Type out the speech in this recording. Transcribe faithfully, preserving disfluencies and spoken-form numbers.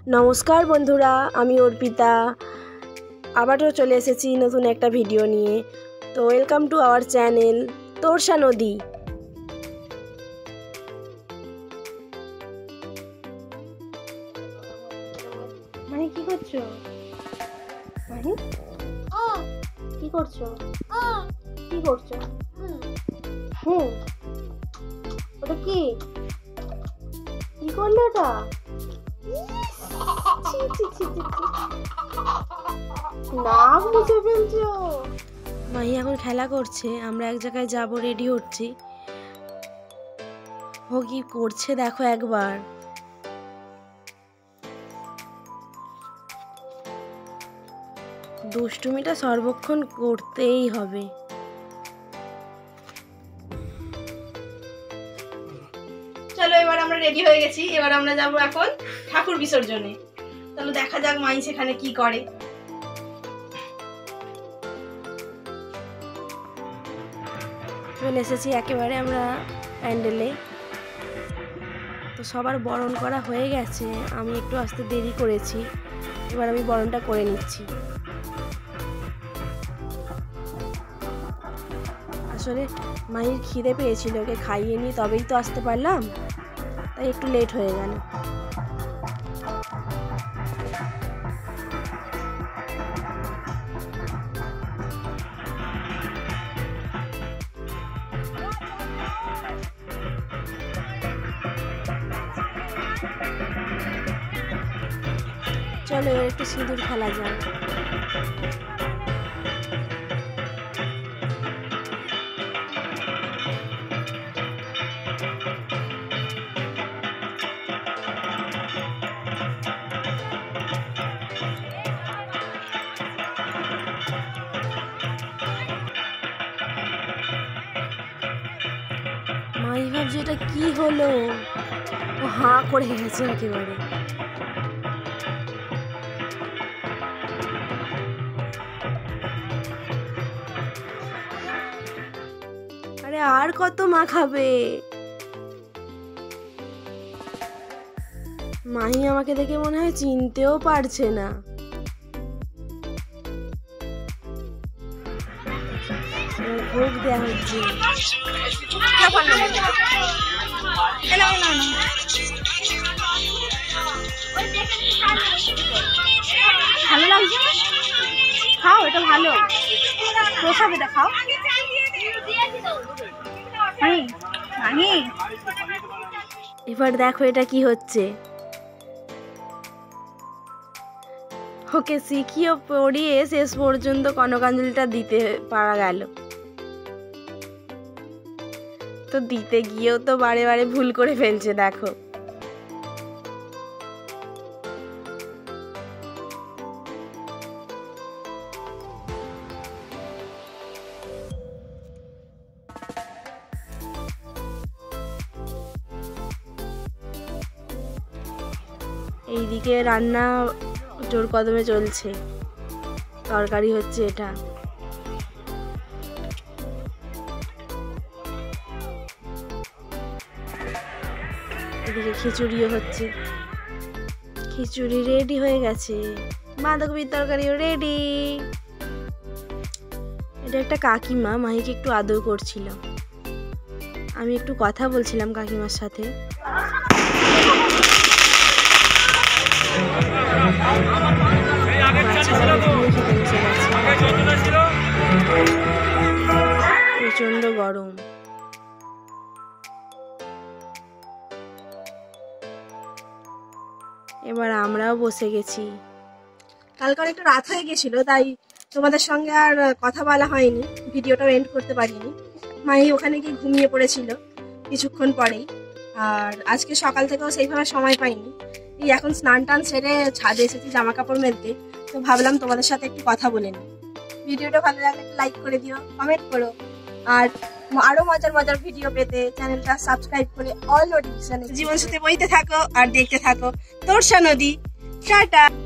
नमस्कार बंधुरा आमी अर्पिता आबारो चले एसेছি नतून एक भिडियो निये। तो welcome to our channel Torsa नदी। माही की करছো? माही की करছো? की करছো? হুম ওটা কি কি করলে ওটা? নাম মুছে ফেলছো। মাহি এখন খেলা করছে, আমরা এক জায়গায় যাব, রেডি হচ্ছি। ও কি করছে দেখো একবার। দুষ্টুমিটা সর্বক্ষণ করতেই হবে। চলো এবার আমরা রেডি হয়ে গেছি, এবার আমরা যাব এখন ঠাকুর বিসর্জনে। চলো দেখা যাক মাই সেখানে কি করে। চলে এসেছি একেবারে আমরা প্যান্ডেলে। তো সবার বরণ করা হয়ে গেছে, আমি একটু আসতে দেরি করেছি, এবার আমি বরণটা করে নিচ্ছি। আসলে মায়ের খিদে পেয়েছিল, ওকে খাইয়ে নিয়ে তবেই তো আসতে পারলাম, তাই একটু লেট হয়ে গেল। চলো এবার একটু সিঁদুর খেলা যায়। মাই ভাবছে এটা কি হলো, ও হাঁ করে গেছে একেবারে। আরে আর কত মা খাবে। মাহি আমাকে দেখে মনে হয় চিনতেও পারছে না। ভোগ দেওয়া হচ্ছে। ভালো লাগছে, খাও, এটা ভালো প্রসাদ, এটা খাও। এবার দেখো এটা কি হচ্ছে। ওকে শিখিয়ে পড়িয়ে শেষ পর্যন্ত কনকাঞ্জলিটা দিতে পারা গেল। তো দিতে গিয়েও তো বারে বারে ভুল করে ফেলছে দেখো। এইদিকে রান্না জোর কদমে চলছে, তরকারি হচ্ছে এটা। এদিকে খিচুড়িও হচ্ছে, খিচুড়ি রেডি হয়ে গেছে, বাঁধাকপির তরকারিও রেডি। এটা একটা কাকিমা মাহিকে একটু আদর করছিল, আমি একটু কথা বলছিলাম কাকিমার সাথে। প্রচন্ড গরম। এবার আমরাও বসে গেছি। কালকে অনেকটা রাত হয়ে গেছিল, তাই তোমাদের সঙ্গে আর কথা বলা হয়নি, ভিডিওটাও এন্ড করতে পারিনি। মাই ওখানে গিয়ে ঘুমিয়ে পড়েছিল কিছুক্ষণ পরেই, আর আজকে সকাল থেকেও সেইভাবে সময় পাইনি। এই এখন স্নান টান সেরে ছাদে এসেছি জামা কাপড় মেলতে, তো ভাবলাম তোমাদের সাথে একটু কথা বলে নিই। ভিডিওটা ভালো লাগলে লাইক করে দিও, কমেন্ট করো, আর আরো মজার মজার ভিডিও পেতে চ্যানেলটা সাবস্ক্রাইব করে অল নোটিফিকেশন জীবন সাথে বইতে থাকো আর দেখতে থাকো তোরসা নদী। টাটা।